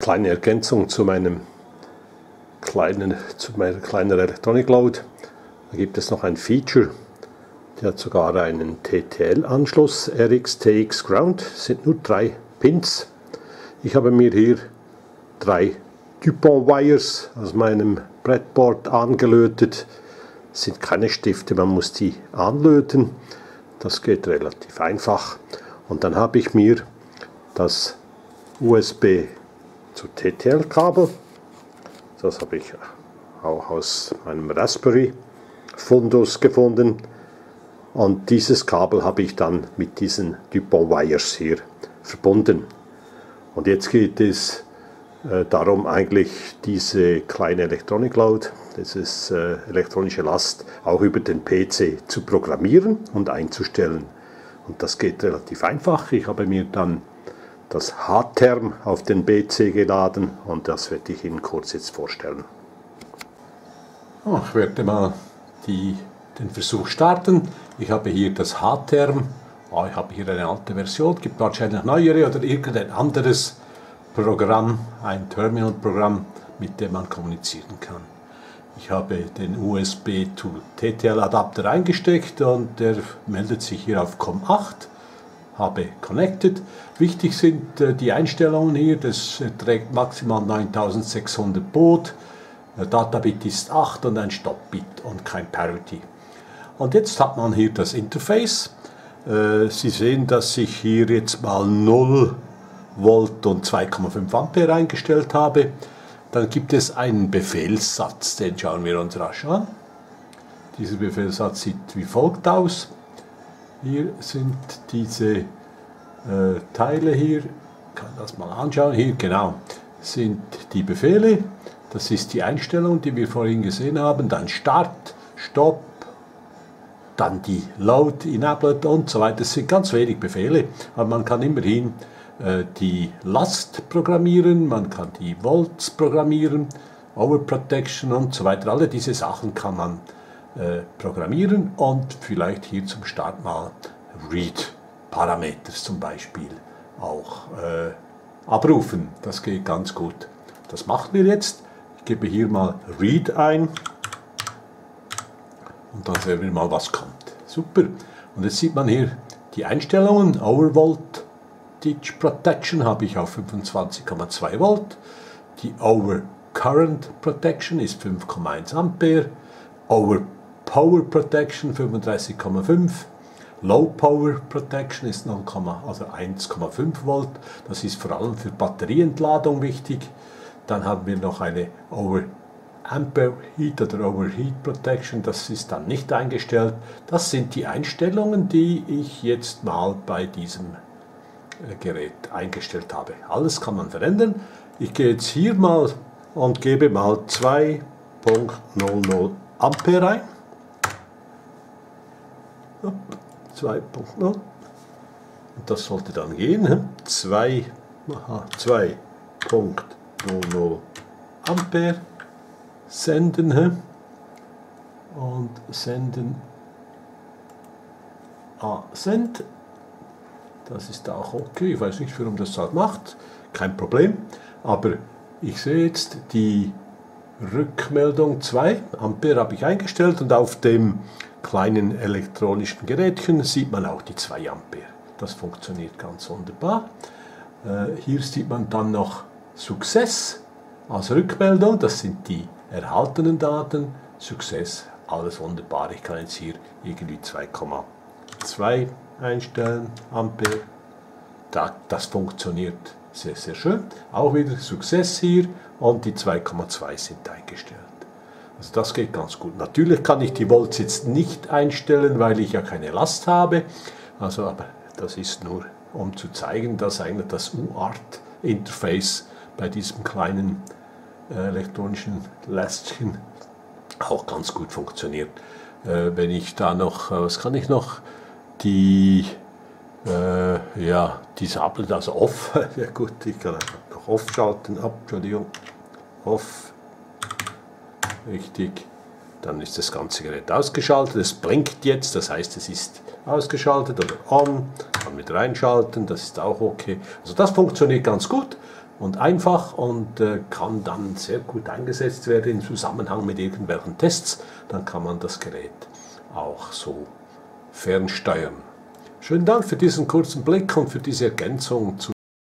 Kleine Ergänzung zu meiner kleinen Electronic Load. Da gibt es noch ein Feature, der hat sogar einen TTL-Anschluss, RX, TX, Ground, sind nur 3 Pins. Ich habe mir hier 3 Dupont Wires aus meinem Breadboard angelötet. Das sind keine Stifte, man muss die anlöten. Das geht relativ einfach. Und dann habe ich mir das USB zu TTL-Kabel, das habe ich auch aus meinem Raspberry Fundus gefunden, und dieses Kabel habe ich dann mit diesen Dupont Wires hier verbunden. Und jetzt geht es darum, eigentlich diese kleine Electronic Load, das ist elektronische Last, auch über den PC zu programmieren und einzustellen. Und das geht relativ einfach. Ich habe mir dann das H-Term auf den PC geladen und das werde ich Ihnen kurz jetzt vorstellen. Ich werde mal den Versuch starten. Ich habe hier das H-Term. Ich habe hier eine alte Version, gibt wahrscheinlich neuere oder irgendein anderes Programm, ein Terminal-Programm, mit dem man kommunizieren kann. Ich habe den USB to TTL Adapter eingesteckt und der meldet sich hier auf COM8. Habe connected. Wichtig sind die Einstellungen hier, das trägt maximal 9600 Baud, Databit ist 8 und ein Stop-Bit und kein Parity. Und jetzt hat man hier das Interface. Sie sehen, dass ich hier jetzt mal 0 Volt und 2,5 Ampere eingestellt habe. Dann gibt es einen Befehlssatz, den schauen wir uns rasch an. Dieser Befehlssatz sieht wie folgt aus. Hier sind diese Teile hier, ich kann das mal anschauen, hier genau, sind die Befehle, das ist die Einstellung, die wir vorhin gesehen haben, dann Start, Stopp, dann die Load, Enabled und so weiter. Das sind ganz wenig Befehle, aber man kann immerhin die Last programmieren, man kann die Volts programmieren, Overprotection und so weiter. Alle diese Sachen kann man programmieren und vielleicht hier zum Start mal Read Parameters zum Beispiel auch abrufen. Das geht ganz gut. Das machen wir jetzt. Ich gebe hier mal Read ein und dann sehen wir mal, was kommt. Super. Und jetzt sieht man hier die Einstellungen. Overvoltage Protection habe ich auf 25,2 Volt. Die Overcurrent Protection ist 5,1 Ampere. Over Power Protection 35,5, Low Power Protection ist 1,5 Volt, das ist vor allem für Batterieentladung wichtig. Dann haben wir noch eine Over Ampere Heat oder Overheat Protection, das ist dann nicht eingestellt. Das sind die Einstellungen, die ich jetzt mal bei diesem Gerät eingestellt habe. Alles kann man verändern. Ich gehe jetzt hier mal und gebe mal 2.00 Ampere ein. 2.0 und das sollte dann gehen. 2.00 Ampere senden und senden send. Das ist auch okay. Ich weiß nicht, warum das halt macht. Kein Problem. Aber ich sehe jetzt die Rückmeldung 2 Ampere habe ich eingestellt und auf dem kleinen elektronischen Gerätchen sieht man auch die 2 Ampere. Das funktioniert ganz wunderbar. Hier sieht man dann noch Success als Rückmeldung. Das sind die erhaltenen Daten. Success, alles wunderbar. Ich kann jetzt hier irgendwie 2,2 einstellen Ampere. Das funktioniert sehr, sehr schön. Auch wieder Success hier und die 2,2 sind eingestellt. Also das geht ganz gut. Natürlich kann ich die Volts jetzt nicht einstellen, weil ich ja keine Last habe. Also, aber das ist nur, um zu zeigen, dass eigentlich das UART-Interface bei diesem kleinen elektronischen Lästchen auch ganz gut funktioniert. Wenn ich da noch, was kann ich noch? Die Disable, also off. Ja gut, ich kann noch off schalten. Entschuldigung. Off. Richtig. Dann ist das ganze Gerät ausgeschaltet. Es blinkt jetzt, das heißt, es ist ausgeschaltet oder on. Kann wieder reinschalten, das ist auch okay. Also das funktioniert ganz gut. und einfach und kann dann sehr gut eingesetzt werden im Zusammenhang mit irgendwelchen Tests. Dann kann man das Gerät auch so fernsteuern. Schönen Dank für diesen kurzen Blick und für diese Ergänzung zu